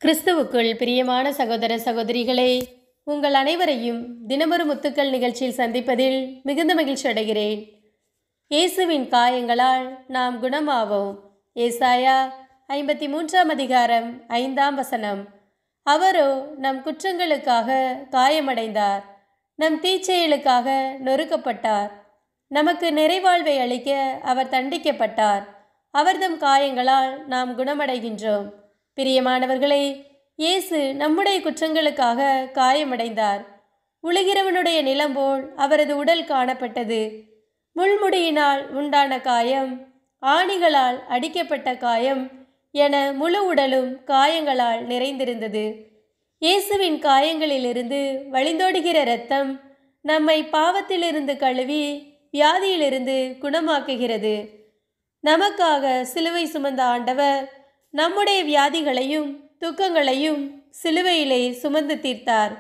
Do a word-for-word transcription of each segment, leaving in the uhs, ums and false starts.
கிறிஸ்துவுக்குள் பிரியமான சகோதர சகோதரிகளே, உங்கள் அனைவரையும் தினமொரு முத்துக்கள் நிகழ்ச்சியில் சந்திப்பதில் மிகுந்த மகிழ்ச்சி அடைகிறேன். இயேசுவின் காயங்களால் நாம் குணமாவோம். ஏசாயா ஐம்பத்தி மூன்றாம் அதிகாரம் ஐந்தாம் வசனம். அவரோ நம் குற்றங்களுக்காக காயமடைந்தார், நம் தீச்செயலுக்காக நொறுக்கப்பட்டார். நமக்கு நிறைவாழ்வை அளிக்க அவர் தண்டிக்கப்பட்டார். அவர்தம் காயங்களால் நாம் குணமடைகின்றோம். பிரியமானவர்களே, இயேசு நம்முடைய குற்றங்களுக்காக காயமடைந்தார். உழுகிறவனுடைய நிலம் போல் அவரது உடல் காணப்பட்டது. முள்முடியினால் உண்டான காயம், ஆணிகளால் அடிக்கப்பட்ட காயம் என முழு உடலும் காயங்களால் நிறைந்திருந்தது. இயேசுவின் காயங்களிலிருந்து வழிந்தோடுகிற இரத்தம் நம்மை பாவத்திலிருந்து கழுவி வியாதியிலிருந்து குணமாக்குகிறது. நமக்காக சிலுவை சுமந்த ஆண்டவர் நம்முடைய வியாதிகளையும் துக்கங்களையும் சிலுவையிலே சுமந்து தீர்த்தார்.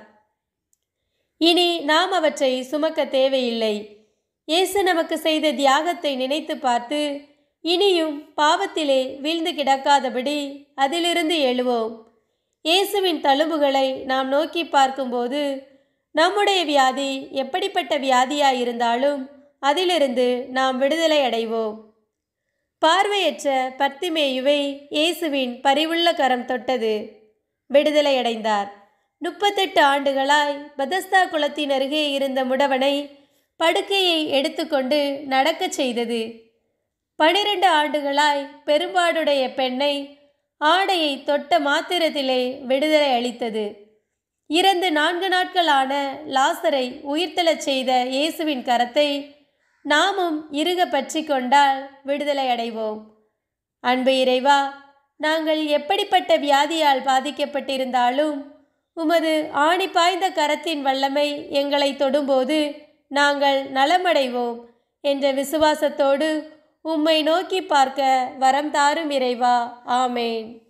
இனி நாம் அவற்றை சுமக்க தேவையில்லை. இயேசு நமக்கு செய்த தியாகத்தை நினைத்து பார்த்து இனியும் பாவத்திலே வீழ்ந்து கிடக்காதபடி அதிலிருந்து எழுவோம். இயேசுவின் தழும்புகளை நாம் நோக்கி பார்க்கும்போது நம்முடைய வியாதி எப்படிப்பட்ட வியாதியாயிருந்தாலும் அதிலிருந்து நாம் விடுதலை அடைவோம். பார்வையற்ற பர்த்திமேயுவை இயேசுவின் பரிவுள்ள கரம் தொட்டது. விடுதலை அடைந்தார். முப்பத்தெட்டு ஆண்டுகளாய் பெதஸ்தா குளத்தின் அருகே இருந்த முடவனை படுக்கையை எடுத்துக்கொண்டு நடக்கச் செய்தது. பனிரெண்டு ஆண்டுகளாய் பெரும்பாடுடைய பெண்ணை ஆடையை தொட்ட மாத்திரத்திலே விடுதலை அளித்தது. இறந்து நான்கு நாட்களான லாசரை உயிர்த்தெழச் செய்த இயேசுவின் கரத்தை நாமும் இறுக பற்றி கொண்டால் விடுதலை அடைவோம். அன்பு இறைவா, நாங்கள் எப்படிப்பட்ட வியாதியால் பாதிக்கப்பட்டிருந்தாலும் உமது ஆணி பாய்ந்த கரத்தின் வல்லமை எங்களை தொடும்போது நாங்கள் நலமடைவோம் என்ற விசுவாசத்தோடு உம்மை நோக்கி பார்க்க வரம் தாரும் இறைவா. ஆமேன்.